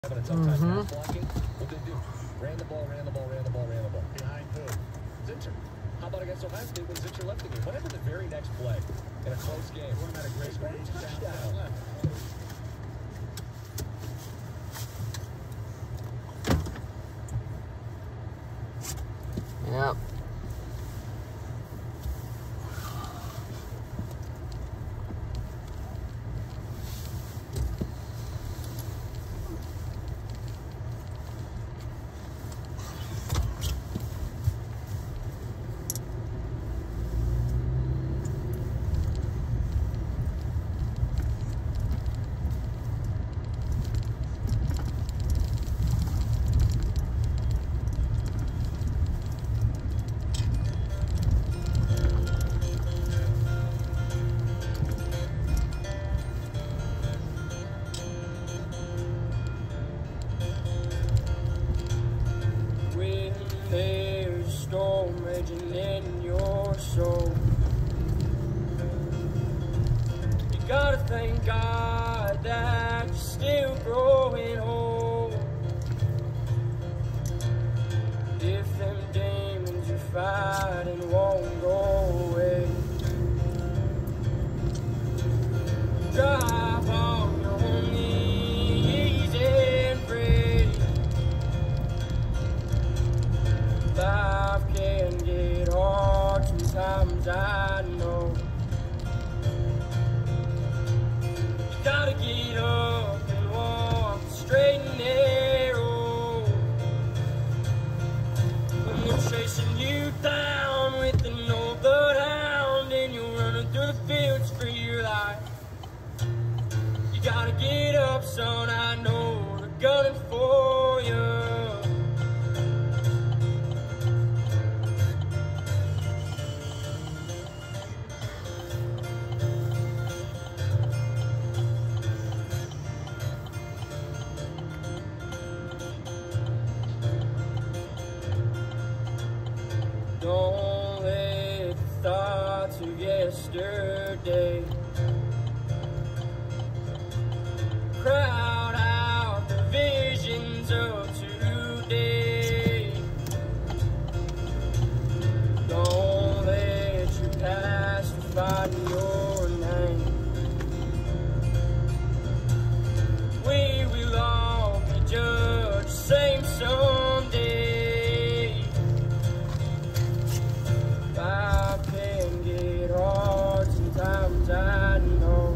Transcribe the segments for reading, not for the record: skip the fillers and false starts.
Having a tough time pass blocking. What they do? Ran the ball. Behind who? Zinsser. How about against Ohio State when Zinsser left the game? Whatever the very next play in a close game. We're at a great touchdown. Yep. There's a storm raging in your soul. You gotta thank God that you're still growing old. If them demons you're fighting won't go away, drive on your knees and pray. Life can get hard sometimes, I know. You gotta get up and walk straight and narrow. When they're chasing you down with an old bloodhound and you're running through the fields for your life, you gotta get up, son, I know they're gunning for you. Don't let the thoughts of yesterday crowd out the visions of today. Don't let your past define your name. We will all be judged the same someday. Life can get hard sometimes, I know.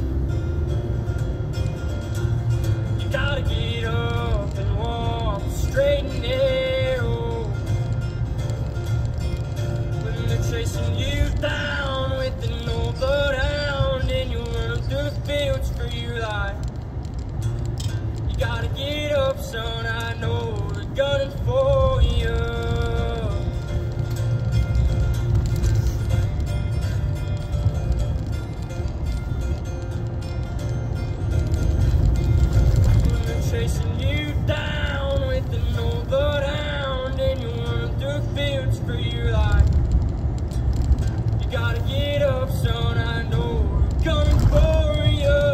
You gotta get up and walk straight and narrow. When they're chasing you down with an old bloodhound and you're running through the fields for your life, you gotta get up, son, I know they're gunning for you. Chasing you down with an old bloodhound and you're running through the fields for your life, you gotta get up, son, I know they're coming for you.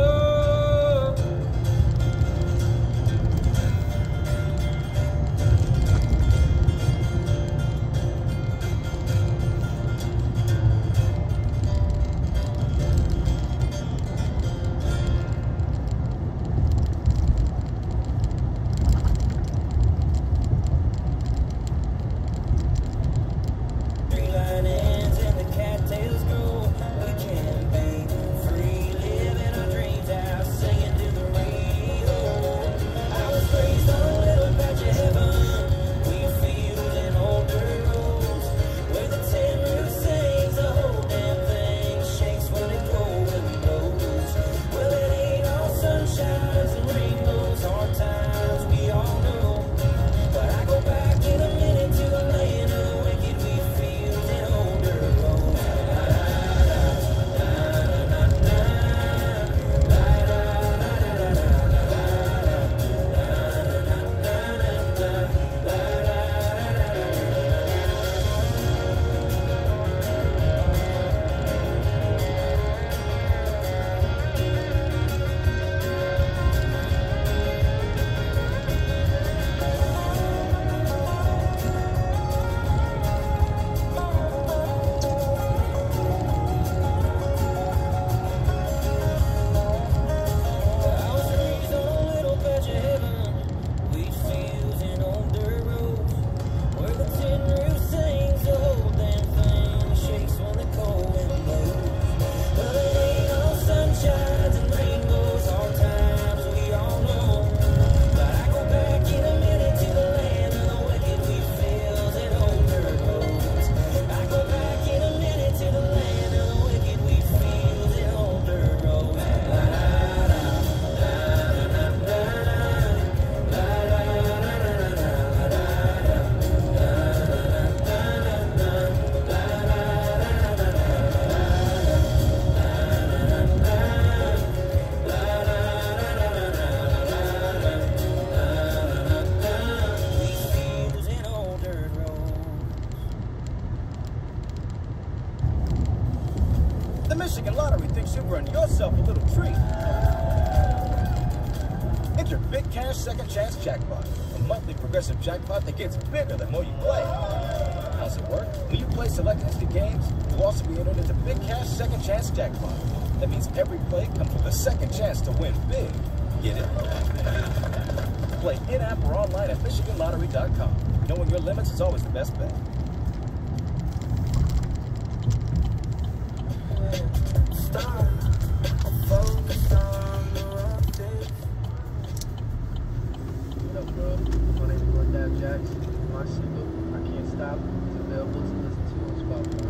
you've earned yourself a little treat. Enter Big Cash Second Chance Jackpot, a monthly progressive jackpot that gets bigger the more you play. How's it work? When you play select instant games, you'll also be entered into Big Cash Second Chance Jackpot. That means every play comes with a second chance to win big. Get it? Play in-app or online at MichiganLottery.com. Knowing your limits is always the best bet. What up, bro? My name is Lord Dad Jackson. My single, I Can't Stop, is available to listen to on Spotify.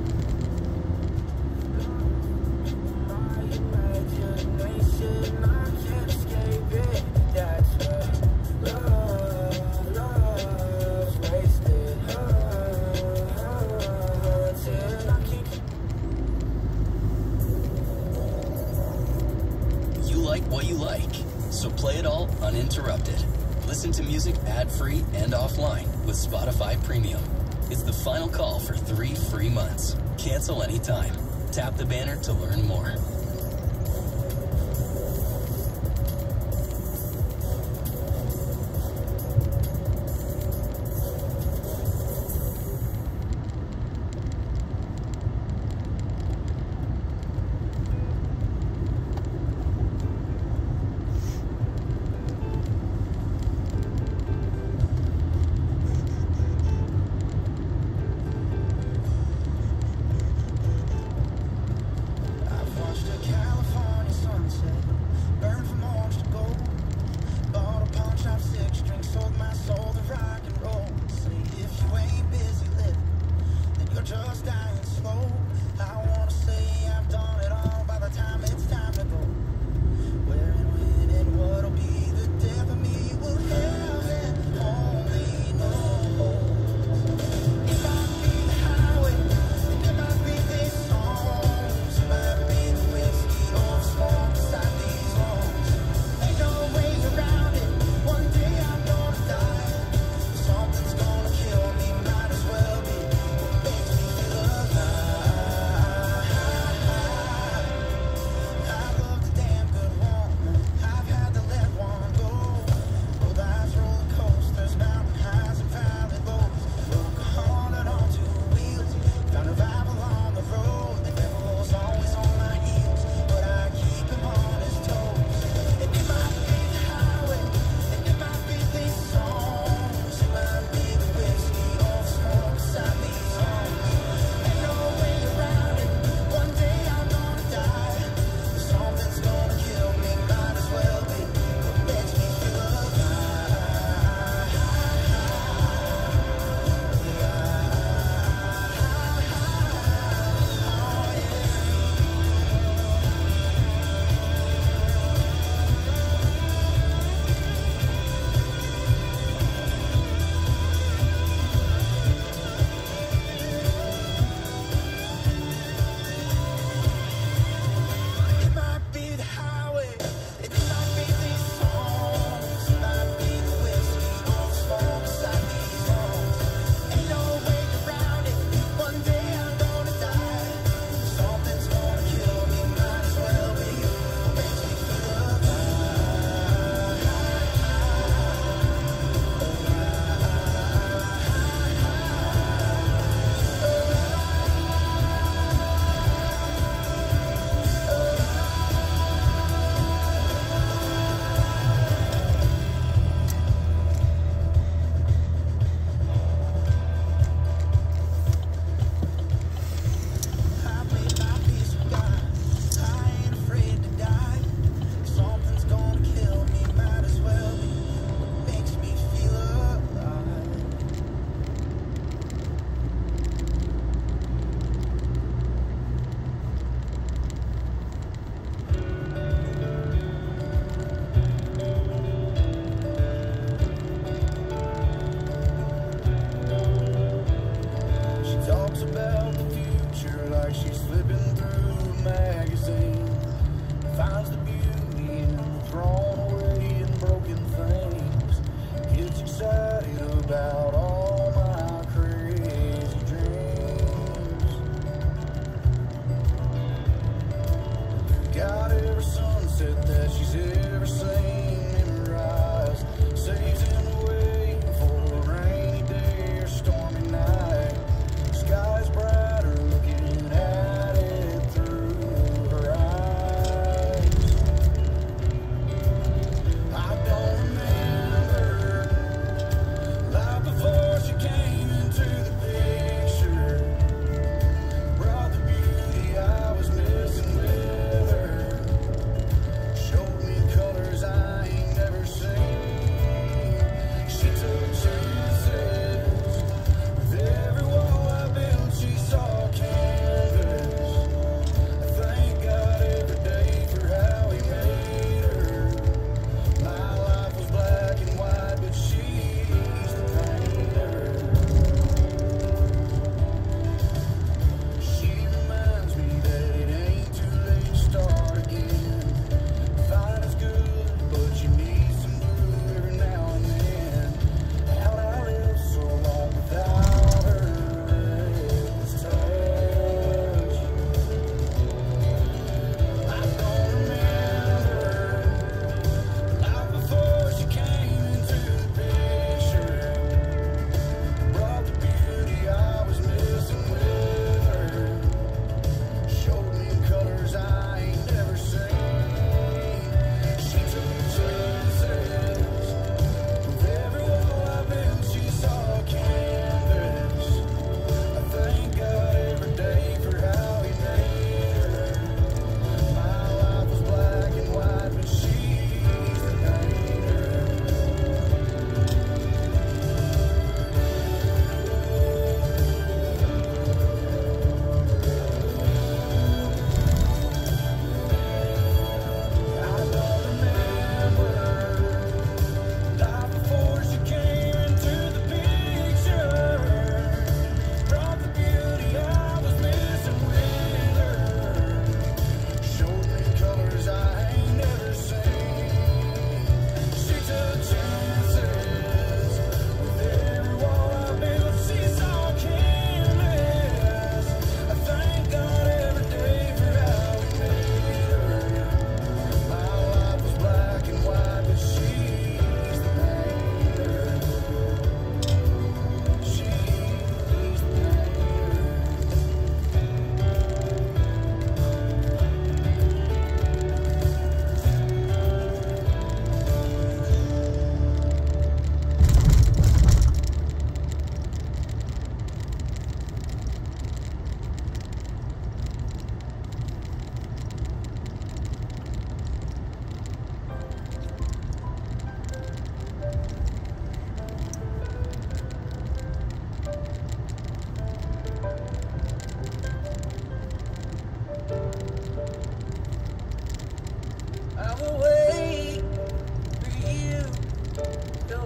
You like what you like, so play it all uninterrupted. Listen to music ad-free and offline with Spotify Premium. It's the final call for 3 free months. Cancel anytime. Tap the banner to learn more.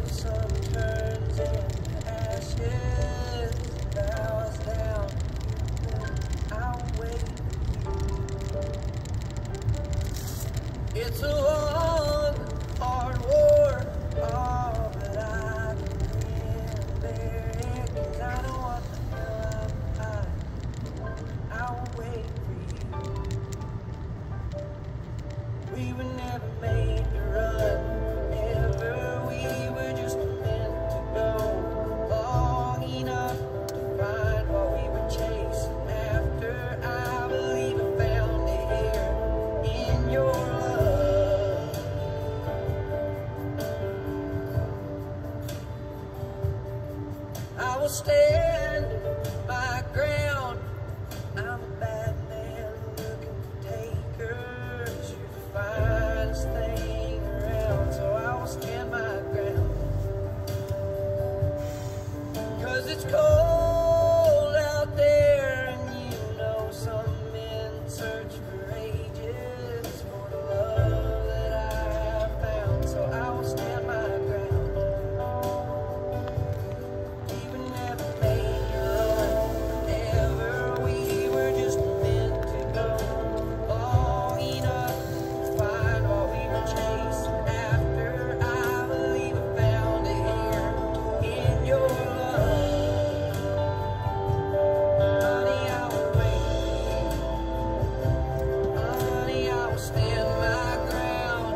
the sun turns into ashes, bows down, I'll wait. It's a long, hard war, oh, but I can bear it, 'cause I know what the hell I'll wait for you. We were never made to run, ever, we were just meant to go long enough to find what we were chasing after. I believe I found it here in your love. I will stand my ground. I'm a bad man looking for takers. You're the finest thing around, so I will stand my ground. 'Cause it's cold out there, and you know some men search for ages for the love that I have found, so I will stand my ground. We were never made to run, ever, we were just meant to go long enough to find what we were chasing after. I believe I found it here in your love. Honey, I will wait for you. Honey, I will stand my ground.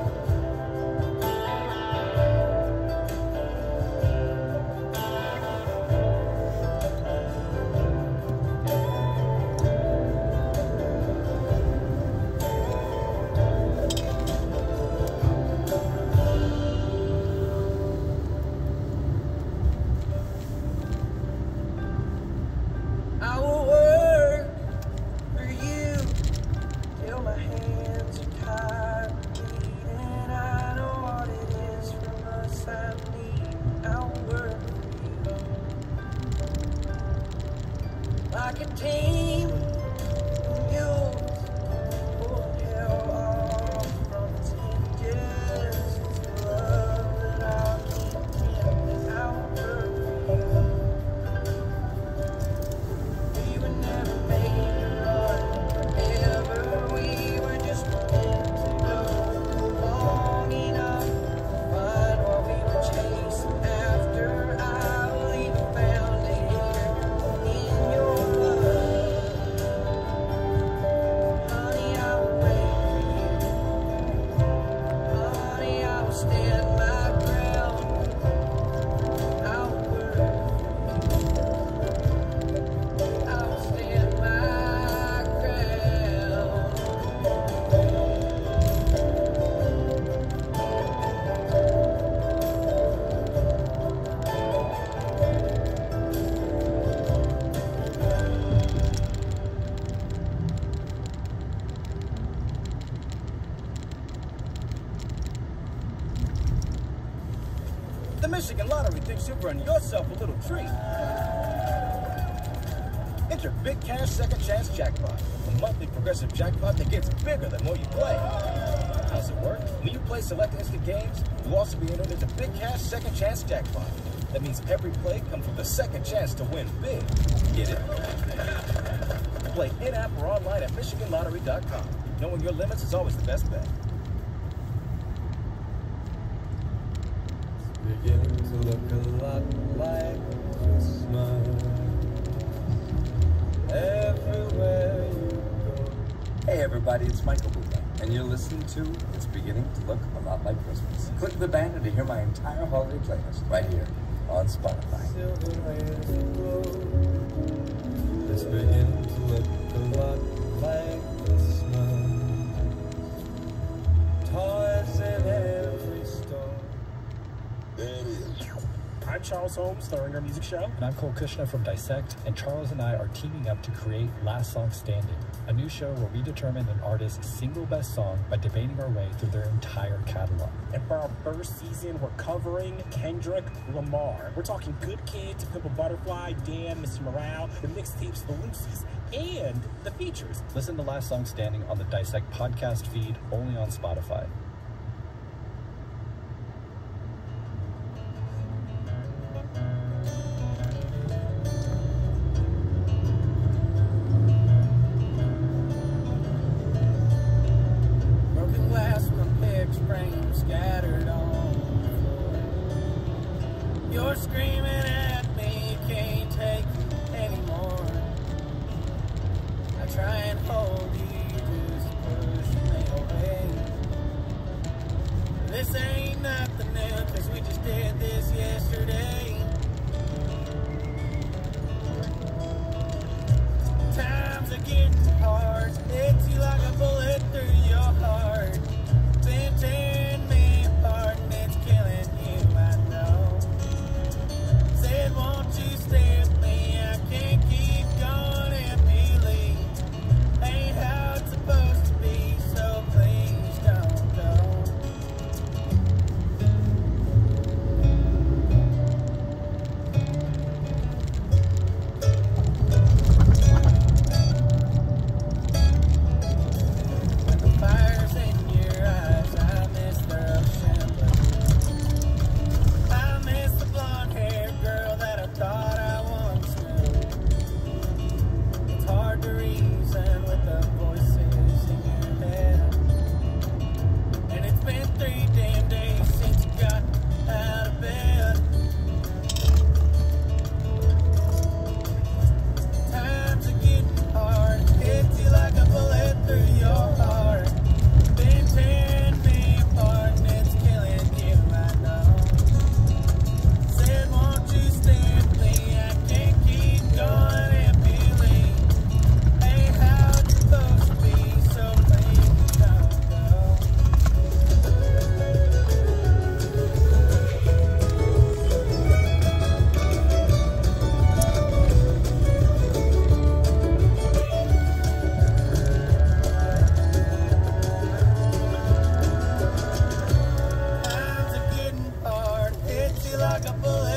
I will work for you till my hands are tired of bleeding. I know what it is from us I need. I will work for you like a team. Mules pull hell off from its hinges. It's the love that I'll keep in. I will work for you. We were never made to run, ever, we were just meant to go long enough to find what we were chasing after. I believe I found it here in your love. Honey, I will wait for you. Honey, I will stand my ground. I will work. I will stand my ground. The Michigan Lottery thinks you've earned yourself a little treat. Enter Big Cash Second Chance Jackpot, a monthly progressive jackpot that gets bigger the more you play. How's it work? When you play select instant games, you'll also be entered into Big Cash Second Chance Jackpot. That means every play comes with a second chance to win big. Get it? Play in-app or online at MichiganLottery.com. Knowing your limits is always the best bet. Beginning to look a lot like Christmas everywhere you go. Hey everybody, it's Michael Bublé, and you're listening to It's Beginning to Look a Lot Like Christmas. Click the banner to hear my entire holiday playlist right here on Spotify. Silver rays glow. It's beginning to look a lot like Christmas. Toys in every store. There it is. I'm Charles Holmes, starring our music show. And I'm Cole Kushner from Dissect, and Charles and I are teaming up to create Last Song Standing, a new show where we determine an artist's single best song by debating our way through their entire catalog. And for our first season, we're covering Kendrick Lamar. We're talking Good Kid, To Pimp a Butterfly, Damn, Mr. Morale, the mixtapes, the Lucy's, and the features. Listen to Last Song Standing on the Dissect podcast feed, only on Spotify. You're screaming at me, can't take it anymore. I try and hold you, just push me away. This ain't nothing new, cause we just did this yesterday. Times are getting hard, hits you like a bullet through your heart. Been tearing me apart and it's killing you, I know. Said, won't you stay with me? I can't keep going if you leave. Ain't how it's supposed to be, so please don't go. When the fire's in your eyes, I miss the ocean blue. I miss the blonde-haired girl that I thought I once knew. It's hard to reason with the voices in your head. And it's been 3 damn days since you got out of bed. Times are getting hard, hits you like a bullet through your heart. Been tearing me apart and it's killing you, I know. Said, won't you stay with me? I can't keep going if you leave. Ain't how it's supposed to be, so please don't go. Times are getting hard, hits you like a bullet